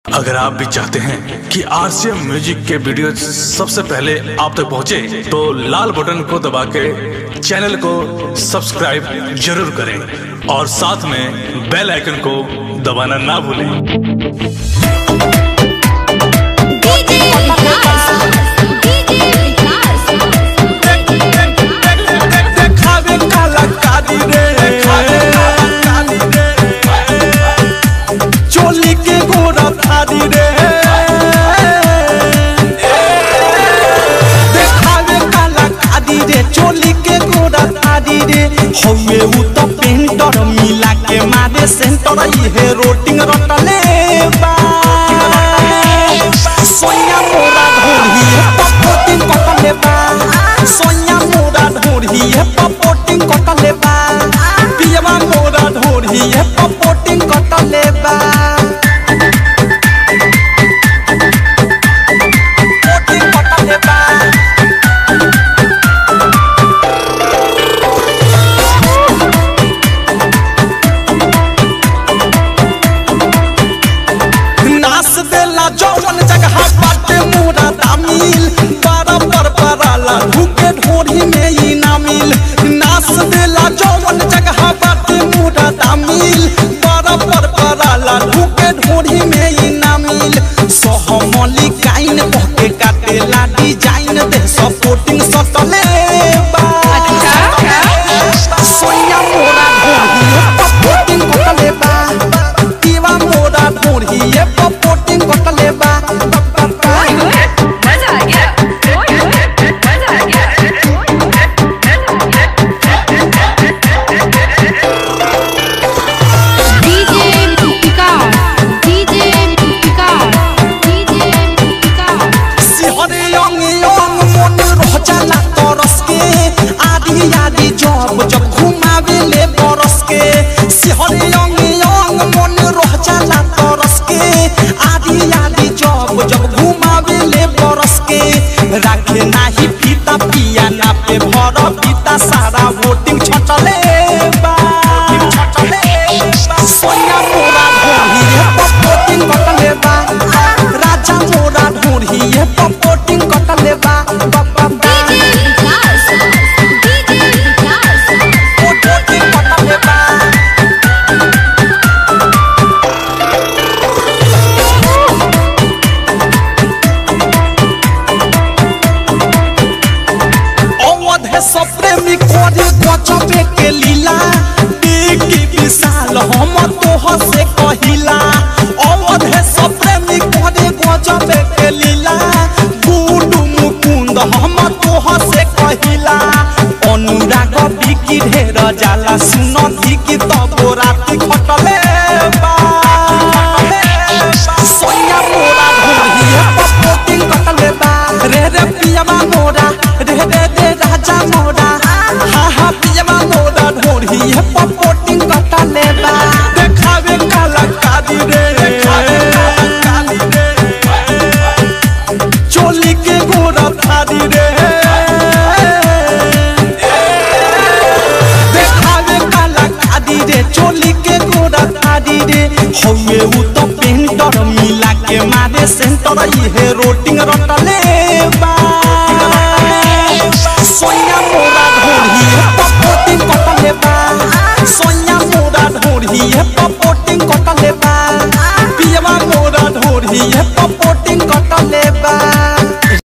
अगर आप भी चाहते हैं कि आरसीएम म्यूजिक के वीडियो सबसे पहले आप तक पहुंचे, तो लाल बटन को दबा के चैनल को सब्सक्राइब जरूर करें और साथ में बेल आइकन को दबाना ना भूलें। हवे उ त पेंटर मिला के मारे सेंटर ये रोटिंग रटले बा सोया मोरा ढोरी पपोटिंग कटले बा सोया मोरा ढोरी पपोटिंग कटले बा पियवा मोरा ढोरी पपोटिंग कटले बा पोटिंग कटले बा जौन जगह बाटे मोरा दामिल बराबर पराला ढूके ढोरी में ही ना मिल नास देला जौन जगह बाटे मोरा दामिल बराबर पराला ढूके ढोरी में ही ना मिल सहमली काइन बहके काटेला डिजाइन दे सपोर्टिंग सटले बा सोया मोरा ढोरी सपोर्टिंग कटले बा दीवा मोरा ढोरी सपोर्टिंग कटले बा जब घुमावे ले बरस के सिहरे अंग अंग मन रह जाला तरस के आधी आधी जब घुमावे ले बरस के राखे नाही फीता पिया ना पे भर पीता सारा वोटिंग छटले बा सोया मोरा ढोरी पपोटिंग कटले बा राजा मोरा ढोरी पपोटिंग कटले बा सब प्रेमी करे गजबे के लीला की विशाल हम तोह से कहिला अवध है सब प्रेमी करे गजबे के लीला गुडू मुकुंद हम तोह से कहिला अनुराग बिकी ढेर जाला सुन की तब रात खटले बा सोया मोरा ढोरी पपोटिंग कटले बा रे रे पियवा मोरा रे रे रे राजा मोरा हा हा पियवा मोरा ढोरी पपोटिंग कटले बा देखावे काला कादी रे चोली के गोरा थादी रे देखावे काला कादी रे चोली के गोरा थादी रे हवे उ त पेंटर मिला के मारे सेंटर ये रोटिंग रटले बा सोया मोरा ढोरी पपोटिंग कटले बा सोया मोरा ढोरी पपोटिंग कटले बा पियवा मोरा ढोरी पपोटिंग कटले बा।